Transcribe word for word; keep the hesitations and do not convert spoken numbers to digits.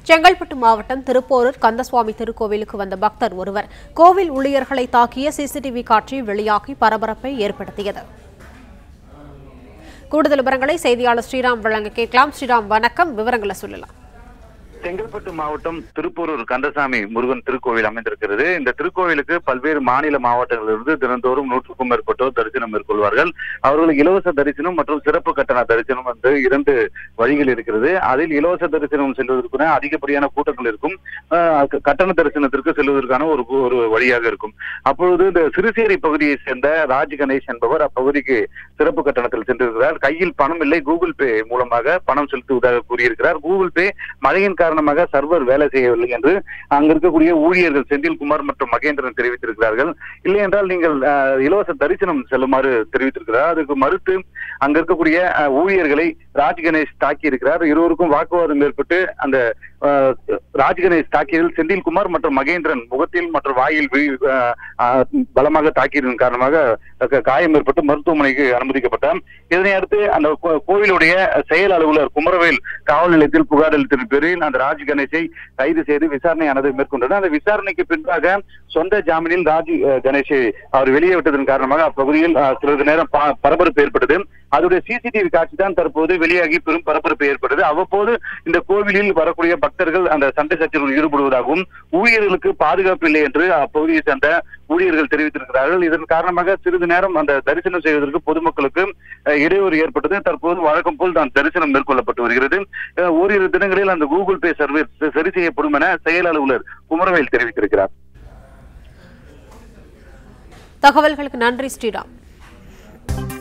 செங்கல்பட்டு மாவட்டம் திருப்போரூர் கந்தசுவாமி திருக்கோவிலுக்கு வந்த பக்தர் ஒருவர் கோவில் ஊழியர்களை தாக்கிய சிசிடிவி காட்சி வெளியாகி பரபரப்பை ஏற்படுத்தியது. கூடுதல் விவரங்களை செய்தியாளர் ஸ்ரீராம் வழங்க கேட்கலாம். ஸ்ரீராம், வணக்கம். விவரங்களை சொல்லலாம். செங்கல்பட்டு மாவட்டம் திருப்போரூர் கந்தசாமி முருகன் திருக்கோவில் அமைந்திருக்கிறது. இந்த திருக்கோவிலுக்கு பல்வேறு மாநில மாவட்டங்களிலிருந்து தினந்தோறும் நூற்றுக்கும் மேற்பட்டோர் தரிசனம் மேற்கொள்வார்கள். அவர்களுக்கு இலவச தரிசனம் மற்றும் சிறப்பு கட்டண தரிசனம் வந்து இரண்டு வழிகள் இருக்கிறது. அதில் இலவச தரிசனம் செல்வதற்கான அதிகப்படியான கூட்டங்கள் இருக்கும், கட்டண தரிசனத்திற்கு செல்வதற்கான ஒரு ஒரு வழியாக இருக்கும். அப்பொழுது இந்த சிறுசேரி பகுதியை சேர்ந்த ராஜ் கணேஷ் என்பவர் அப்பகுதிக்கு சிறப்பு கட்டணத்தில் சென்றிருக்கிறார். கையில் பணம் இல்லை, கூகுள் பே மூலமாக பணம் செலுத்துவதாக கூறியிருக்கிறார். கூகுள் பே மழையின் காரணமாக சர்வர் வேலை செய்யவில்லை என்று அங்க இருக்கக்கூடிய ஊழியர்கள் செந்தில்குமார் மற்றும் மகேந்திரன் தெரிவித்திருக்கிறார்கள். இல்லை என்றால் நீங்கள் இலவச தரிசனம் செல்லுமாறு தெரிவித்திருக்கிறார். அதுக்கு மறுத்து அங்க இருக்கக்கூடிய ஊழியர்களை ராஜ் கணேஷ் தாக்கி இருக்கிறார். இருவருக்கும் வாக்குவாதம் ஏற்பட்டு அந்த ராஜ் கணேஷ் தாக்கியதில் செந்தில்குமார் மற்றும் மகேந்திரன் முகத்தில் மற்றும் வாயில் பலமாக தாக்கியதன் காரணமாக காயம் ஏற்பட்டு மருத்துவமனைக்கு அனுமதிக்கப்பட்டார். இதனை அடுத்து அந்த கோவிலுடைய செயல் அலுவலர் குமரவேல் காவல் நிலையத்தில் புகார் அளித்த பேரில் அந்த ராஜ் கணேஷை கைது செய்து விசாரணையானது மேற்கொண்டது. அந்த விசாரணைக்கு பின்பாக சொந்த ஜாமீனில் ராஜ் கணேஷை அவர் வெளியே விட்டதன் காரணமாக அப்பகுதியில் சிறிது நேரம் பரபரப்பு ஏற்பட்டது. அதோடைய சிசிடிவி காட்சி தான் தற்போது வெளியாகி பெரும் பரபரப்பு ஏற்பட்டது. அவ்வப்போது இந்த கோவிலில் வரக்கூடிய பக்தர்கள் அந்த சண்டை சச்சரவில் ஈடுபடுவதாகவும் ஊழியர்களுக்கு பாதுகாப்பு இல்லை என்று அப்பகுதியை சேர்ந்த ஊழியர்கள் தெரிவித்திருக்கிறார்கள். இதன் காரணமாக சிறிது நேரம் அந்த தரிசனம் செய்வதற்கு பொதுமக்களுக்கு இடையூறு ஏற்பட்டது. தற்போது வழக்கம் போல் தான் தரிசனம் மேற்கொள்ளப்பட்டு வருகிறது. ஓரிரு தினங்களில் அந்த கூகுள் பே சர்வீஸ் சரி செய்யப்படும் என செயல் அலுவலர் குமரவேல் தெரிவித்திருக்கிறார். தகவல்களுக்கு நன்றி ஸ்ரீராம்.